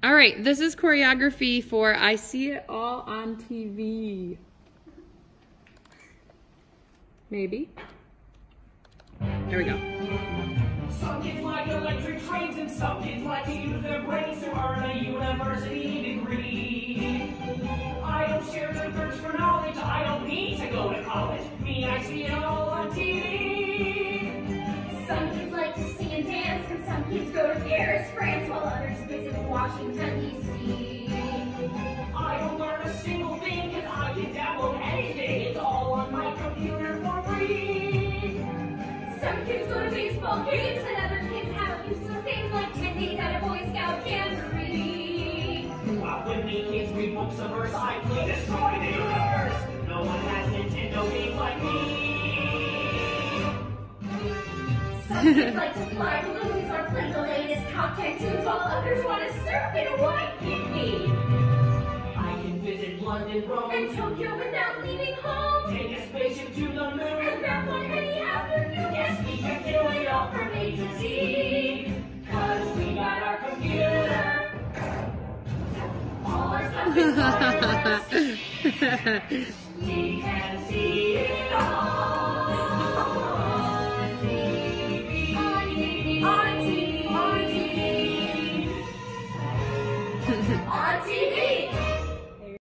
All right, this is choreography for I See It All on TV. Maybe. There we go. Some kids like electric trains and some kids like to use their brains to earn a university degree. I don't share their thirst for knowledge, I don't need to go to college. Me, I see it all on TV. Some kids like to sing and dance, and some kids go to Paris, France, while others visit Washington, D.C. I don't learn a single thing because I can download anything. It's all on my computer for free. Some kids go to baseball games, and other kids have useless things like 10 days at a Boy Scout jamboree. While when me kids read books of verse, I play Destroy the Universe. No one has Nintendo games like me. Some kids like to fly balloons or play the latest top 10 tunes, while others want to surf in a white bikini. I can visit London, Rome, And Tokyo without leaving home. take a spaceship to the moon. And back on any afternoon. Yes, we can do it all from A to Z, 'cause we got our computer. All our stuff is wireless. We can see it all.